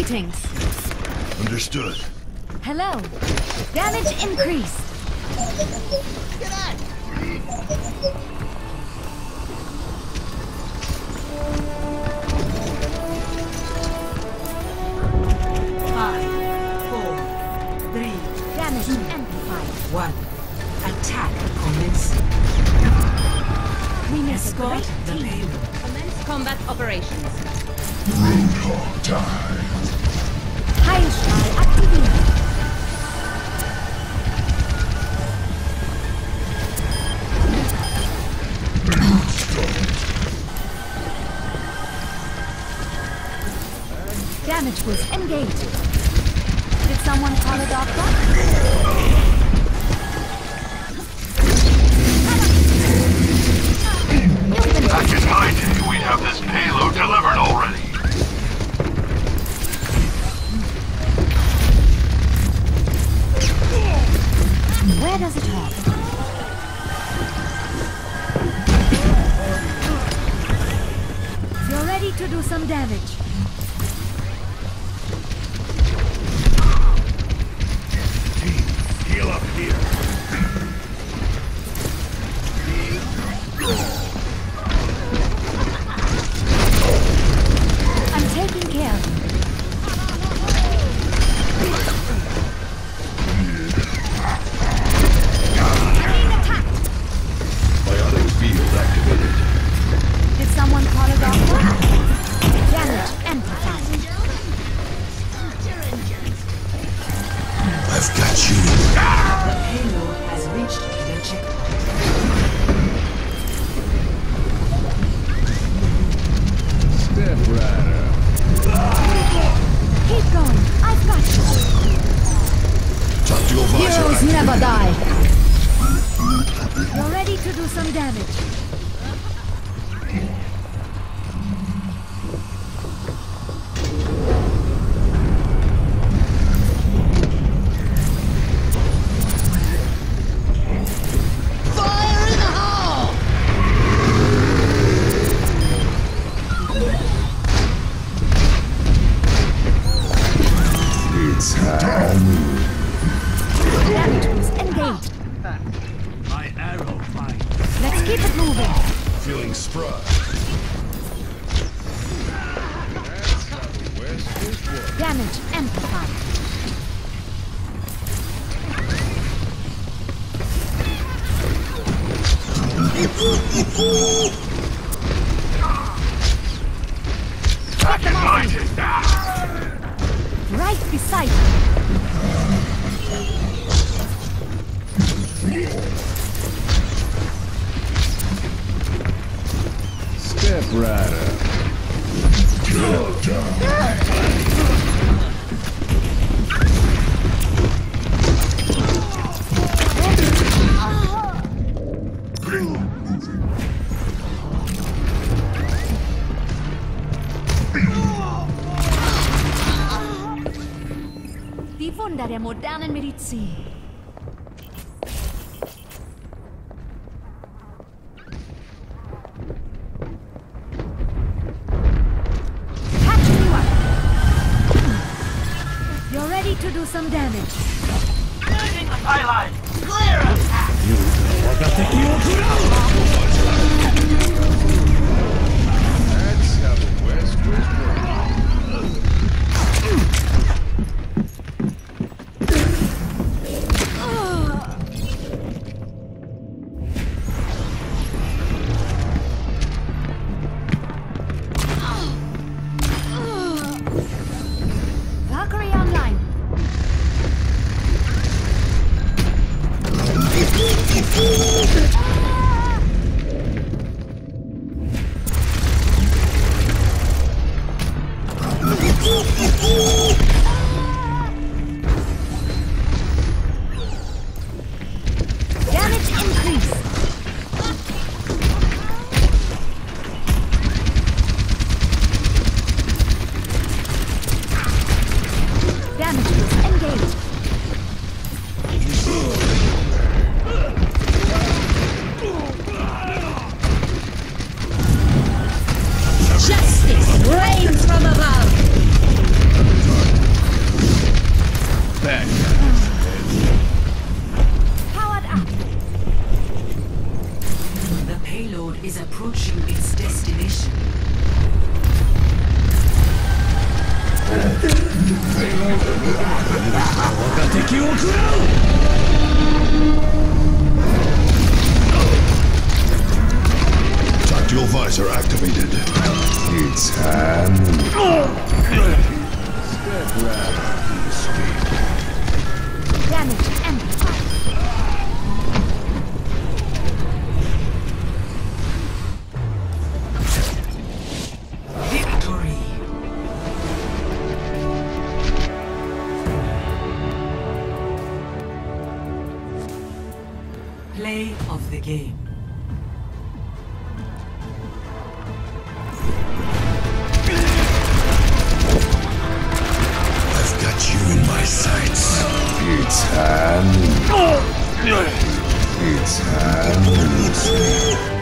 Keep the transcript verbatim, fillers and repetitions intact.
Greetings. Understood. Hello. Damage increased. Get out! Five, four, three, Damage amplified. one. Attack commencing. We make a Escort great the team. payload. Commence combat operations. Roadhog time. Heilstrahl aktiviert. Damage boost engaged. Did someone call a doctor? Back in my day, we'd have this payload delivered already. Where does it hurt? You're ready to do some damage. Team, heal up here. I'm taking care of you. Being attacked. Bionic field activated. Did someone call a doctor? Damage amplified. I've got you. The payload has reached the checkpoint. Step Rider. Keep going. I've got you. Talk to your visor. Heroes never die. You're ready to do some damage. Fire in the hole! It's time. Damage boost engaged. My arrow fine. Let's keep it moving. Feeling spry. Damage amplified. Back in my day. Right beside you. Step Rider. Die Wunder der modernen Medizin. Catching you up. You're ready to do some damage. Leaving the highlight. Clear attack! That's how the West was born. Valkyrie online. Damage increase. Damage boost engaged. Justice reigns from above. Tactical visor activated. It's time. Damage amplified. Victory. Play of the game. I've got you in my sights. It's time. It's time.